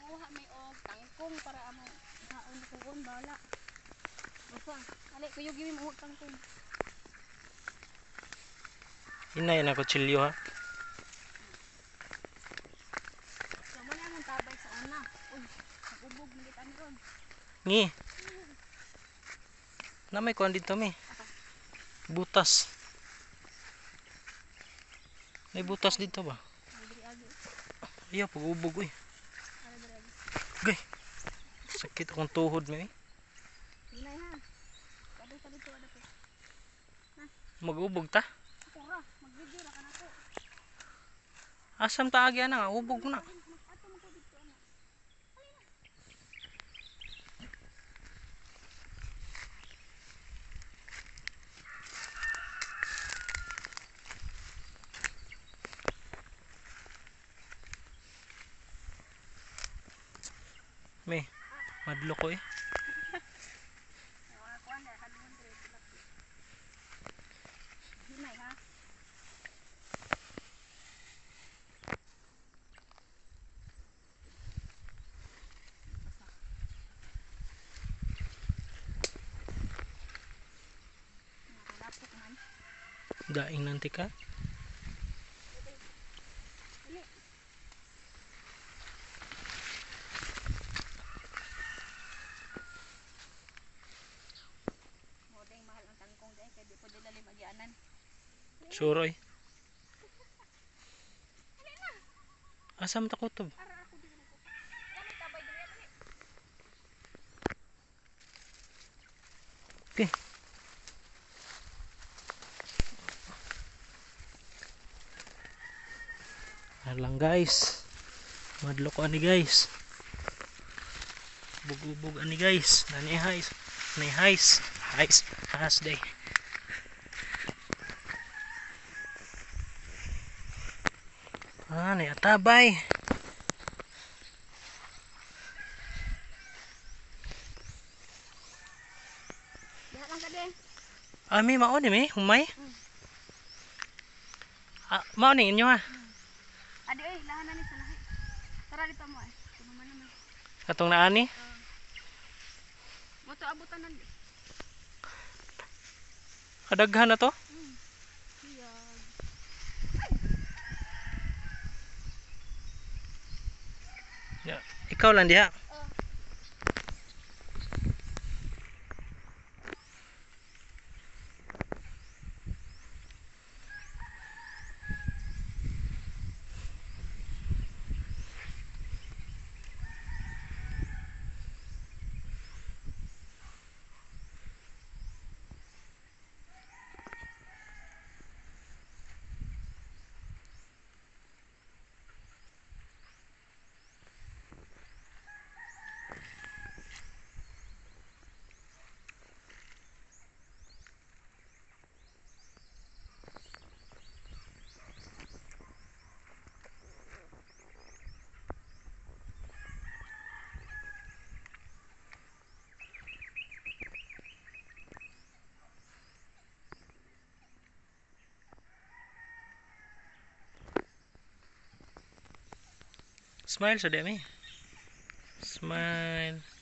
manguha may og tangkong para amo haon kuon bala. Basta, ali kuyo gimi mo og tangkong. Inay na kutsilyo ha. So mo na mong tabay sa una. Uy, nagubog na kita ni ron. Ngi. Na may kuan dito mi. Butas. May butas dito ba? Ayaw, pag-ubog uy. Gay. Sakit akong tuhod mi. Hinay ha. Kadto ada po. Mag-ubog ta? Ako ra, mag-video ra kanako. Asam ta agi ana, ubog mo na. Ato mo ko dito ana. May madlo ko eh. Mga kuan na kadlon dire. Hinay ha. Nakalapok man. Daing nanti ka. Modeng mahal ang tangkong dai kay di pwede lalim agyanan. Suroy. Asam ta kutob. Ara ako dito nako. Dami tabay dire dali. Okay. Lang guys. Madlo ko ani guys. Bug-ubog ani guys. Nani hais. Nani hais. Hais. Has day. Ni atabay. Diha lang ka din. Ami mao ni mi humay. Mao ni inyo ha. Adi oy, lahan na ni sa lahi. Tara dito mo eh. Tumaman naman. Katong naani. Mo to abutan nan. Kadaghan na to. Siyag. Ya, ikaw lang diha. Smile sa demi. Smile.